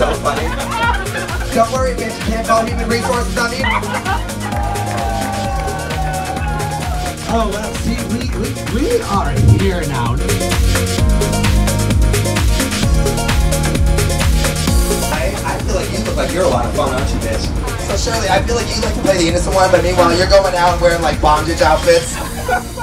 so funny. Don't worry, bitch. You can't call human resources on me. Oh, well, see, we are here now. I feel like you look like you're a lot of fun, aren't you, bitch? So Shirley, I feel like you like to play the innocent one, but meanwhile you're going out wearing like bondage outfits.